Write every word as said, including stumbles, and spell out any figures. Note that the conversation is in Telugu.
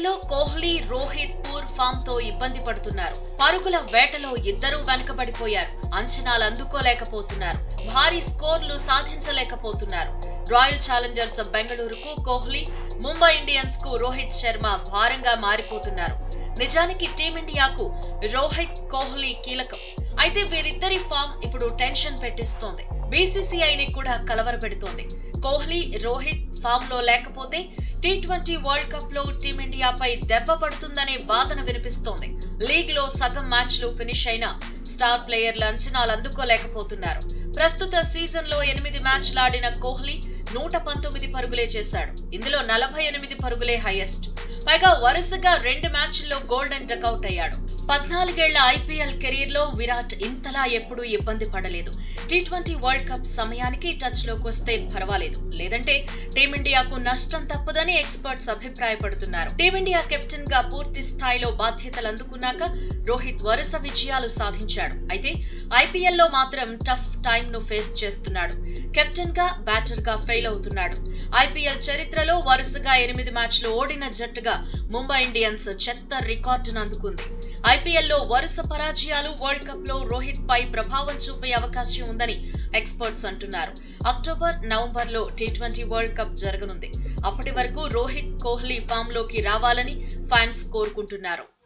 ఐపీఎల్ లో కోహ్లీ, రోహిత్ పూర్ ఫామ్ తో ఇబ్బంది పడుతున్నారు. పరుగుల వేటలో ఇద్దరూ వెనుకబడిపోయారు. అంచనాలు అందుకోలేకపోతున్నారు. భారీ స్కోర్లు సాధించలేకపోతున్నారు. రాయల్ ఛాలెంజర్స్ బెంగళూరుకు కోహ్లీ, ముంబై ఇండియన్స్ కు రోహిత్ శర్మ భారంగా మారిపోతున్నారు. నిజానికి టీమిండియాకు రోహిత్, కోహ్లీ కీలకం. అయితే వీరిద్దరి ఫామ్ ఇప్పుడు టెన్షన్ పెట్టిస్తోంది. బీసీసీఐని కూడా కలవరపెడుతోంది. కోహ్లీ, రోహిత్ ఫామ్ లో లేకపోతే టీ ట్వంటీ వరల్డ్ కప్ లో టీమిండియాపై దెబ్బ పడుతుందనే వాదన వినిపిస్తోంది. లీగ్ లో సగం మ్యాచ్లు ఫినిష్ అయిన స్టార్ ప్లేయర్ల అంచనాలు అందుకోలేకపోతున్నారు. ప్రస్తుత సీజన్ లో ఎనిమిది మ్యాచ్లాడిన కోహ్లీ నూట పంతొమ్మిది పరుగులే చేశాడు. ఇందులో నలభై ఎనిమిది పరుగులే హైయెస్ట్. పైగా వరుసగా రెండు మ్యాచ్ల్లో గోల్డెన్ డకౌట్ అయ్యాడు. పద్నాలుగేళ్ల ఐపీఎల్ కెరీర్ లో విరాట్ ఇంతలా ఎప్పుడూ ఇబ్బంది పడలేదు. టీ ట్వంటీ వరల్డ్ కప్ సమయానికి టచ్ లోకి వస్తే పర్వాలేదు, లేదంటే టీమిండియాకు నష్టం తప్పదని ఎక్స్పర్ట్స్ అభిప్రాయపడుతున్నారు. టీమిండియా కెప్టెన్ గా పూర్తి స్థాయిలో బాధ్యతలు అందుకున్నాక రోహిత్ వరుస విజయాలు సాధించాడు. అయితే ఐపీఎల్ లో మాత్రం టఫ్ టైమ్ ను ఫేస్ చేస్తున్నాడు. కెప్టెన్ గా, బ్యాటర్ గా ఫెయిల్ అవుతున్నాడు. ఐపీఎల్ చరిత్రలో వరుసగా ఎనిమిది మ్యాచ్లు ఓడిన జట్టుగా ముంబై ఇండియన్స్ చెత్త రికార్డును అందుకుంది. ఐపీఎల్ లో వరుస పరాజయాలు వరల్డ్ కప్ లో రోహిత్ పై ప్రభావం చూపే అవకాశం ఉందని ఎక్స్పర్ట్స్ అంటున్నారు. అక్టోబర్, నవంబర్ లో టీ ట్వంటీ వరల్డ్ కప్ జరగనుంది. అప్పటి వరకు రోహిత్, కోహ్లీ ఫామ్ లోకి రావాలని ఫ్యాన్స్ కోరుకుంటున్నారు.